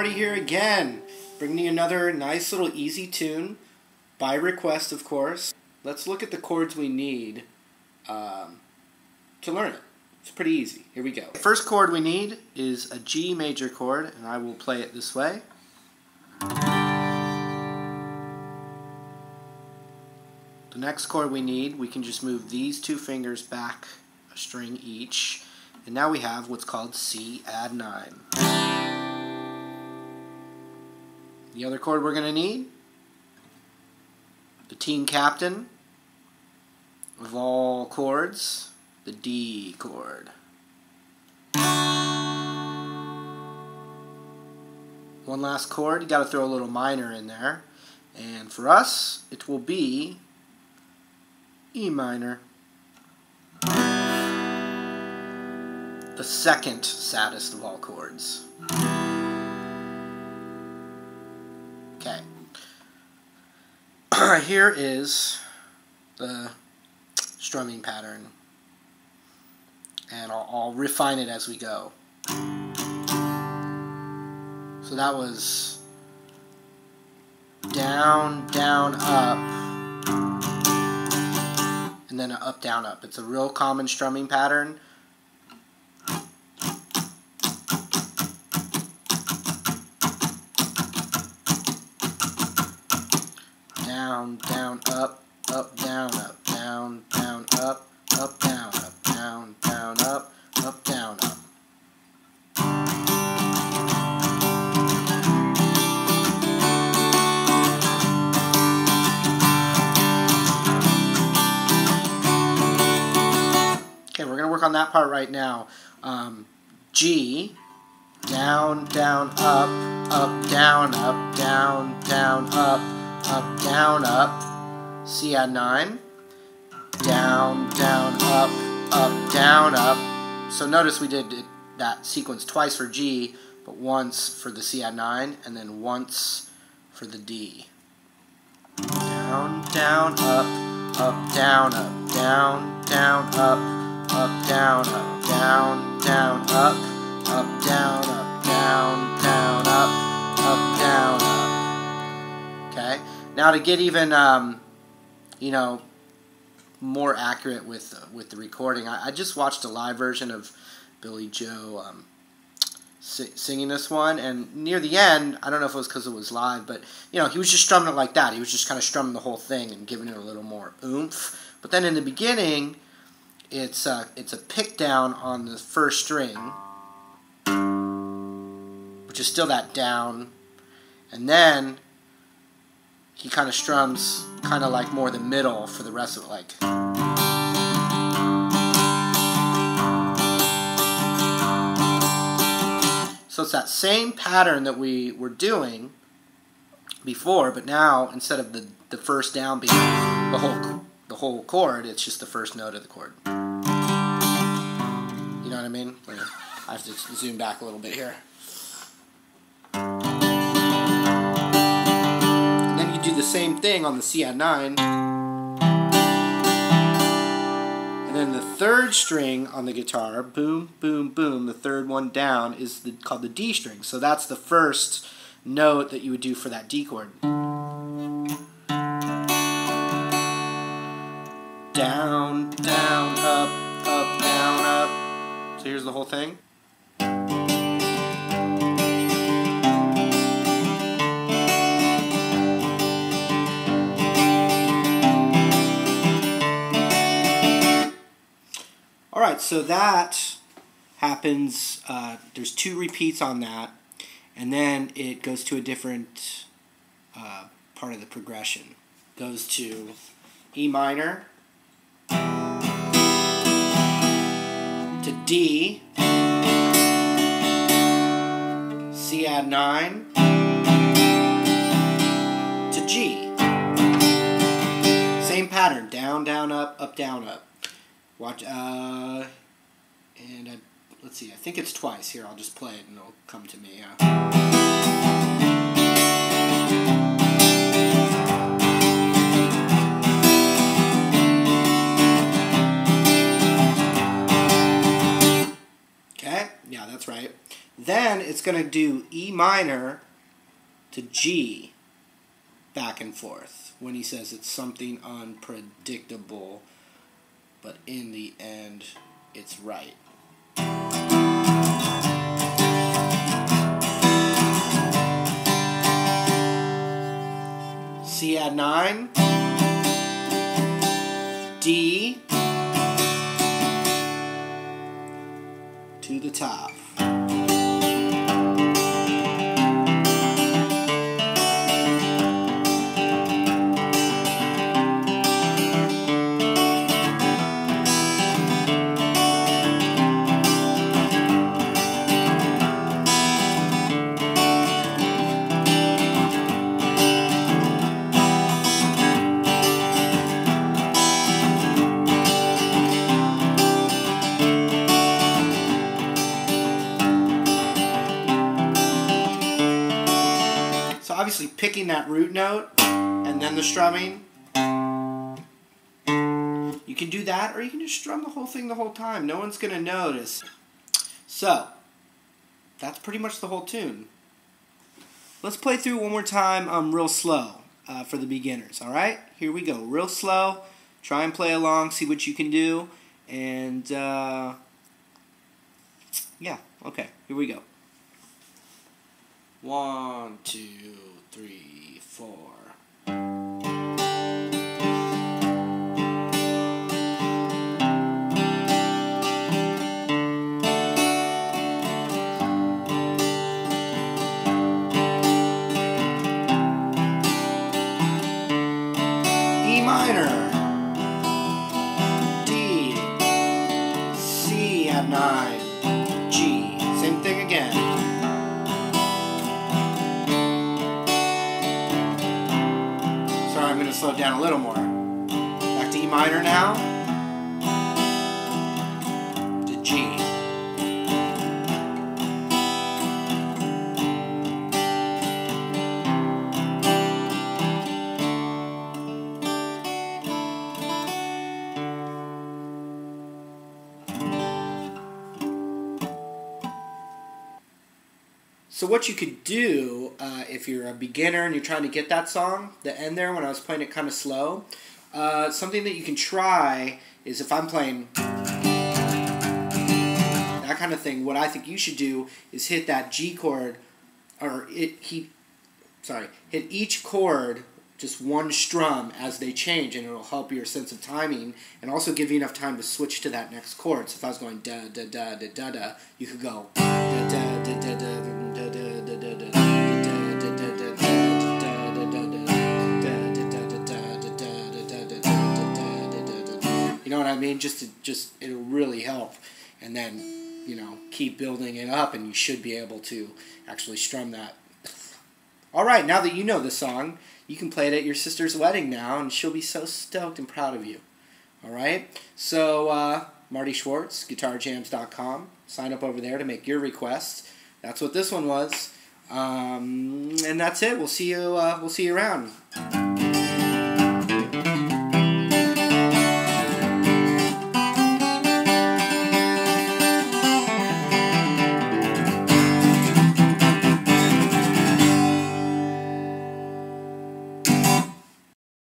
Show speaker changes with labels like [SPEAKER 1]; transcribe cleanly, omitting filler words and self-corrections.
[SPEAKER 1] Marty here again, bringing you another nice little easy tune, by request of course. Let's look at the chords we need to learn it. It's pretty easy. Here we go. The first chord we need is a G major chord, and I will play it this way. The next chord we need, we can just move these two fingers back a string each, and now we have what's called C add 9. The other chord we're going to need, the team captain of all chords, the D chord. One last chord, you got to throw a little minor in there, and for us it will be E minor. The second saddest of all chords. Okay. Here is the strumming pattern, and I'll refine it as we go. So that was down, down, up, and then an up, down, up. It's a real common strumming pattern. Down, down, up, down, down, down, up, down, down, down, up, down, up. Okay, we're going to work on that part right now. G, down, down, up, down, down, down, up, down, up. C add 9, down, down, up, down, up. So notice we did that sequence twice for G, but once for the C add 9, and then once for the D. Down, down, up, down, down, down, up, down, down, down, up, down, down, down, up, down, up. Okay. Now to get even more accurate with the recording, I just watched a live version of Billy Joe singing this one, and near the end, I don't know if it was because it was live, but he was just strumming it like that. He was just kind of strumming the whole thing and giving it a little more oomph. But then in the beginning, it's a pick down on the first string, which is still that down, and then he kind of strums kind of like more the middle for the rest of it, like. So it's that same pattern that we were doing before, but now instead of the first down being the whole chord, it's just the first note of the chord. You know what I mean? I have to zoom back a little bit here. Do the same thing on the C add 9, and then the third string on the guitar, boom, boom, boom, the third one down is called the D string. So that's the first note that you would do for that D chord. Down, down, up, down, up. So here's the whole thing. Alright, so that happens, there's 2 repeats on that, and then it goes to a different part of the progression. It goes to E minor, to D, C add 9, to G. Same pattern, down, down, up, down, up. Watch, let's see, I think it's twice. Here, I'll just play it and it'll come to me. Okay, yeah, that's right. Then it's it's going to do E minor to G back and forth when he says it's something unpredictable, but in the end, it's right. C add 9, D to the top. So obviously picking that root note and then the strumming, you can do that, or you can just strum the whole thing the whole time. No one's going to notice. So that's pretty much the whole tune. Let's play through it one more time real slow for the beginners, all right? Here we go, real slow. Try and play along, see what you can do. And, yeah, okay, here we go. 1, 2, 3, 4. E minor, D, C add 9, G. Same thing again. I'm going to slow it down a little more. Back to E minor now. To G. So what you could do, if you're a beginner and you're trying to get that song, the end there when I was playing it kind of slow, something that you can try is if I'm playing that kind of thing, what I think you should do is hit that G chord, or hit each chord just one strum as they change, and it'll help your sense of timing and also give you enough time to switch to that next chord. So if I was going da da da da da da, you could go da da da da da. You know what I mean? It'll really help, and then keep building it up, and you should be able to actually strum that. All right, now that you know the song, you can play it at your sister's wedding now, and she'll be so stoked and proud of you. All right, so Marty Schwartz, GuitarJams.com. Sign up over there to make your requests. That's what this one was, and that's it. We'll see you around.